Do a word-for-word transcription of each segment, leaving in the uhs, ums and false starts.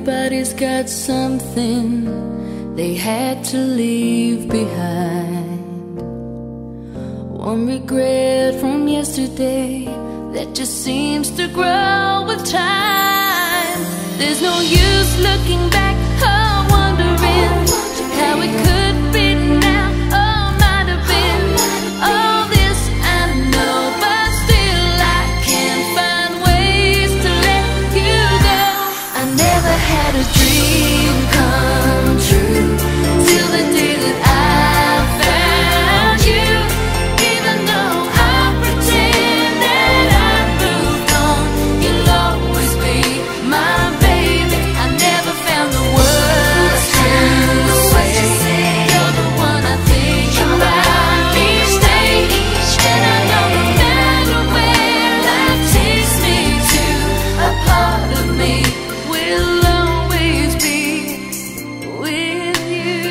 Everybody's got something they had to leave behind. One regret from yesterday that just seems to grow with time. There's no use looking back or wondering how it could be now or might have been. All this I know, but still I can't find ways to let you go. I never had a dream come true till the day that I found you. Even though I pretend that I moved on, you'll always be my baby. I never found the words to say. You're the one I think about each day, and I know no matter where life takes me to, a part of me will always be with you.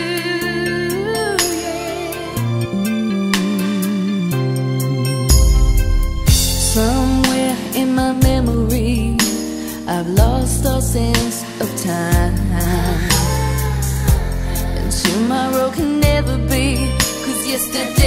Somewhere in my memory, I've lost all sense of time, and tomorrow can never be, 'cause yesterday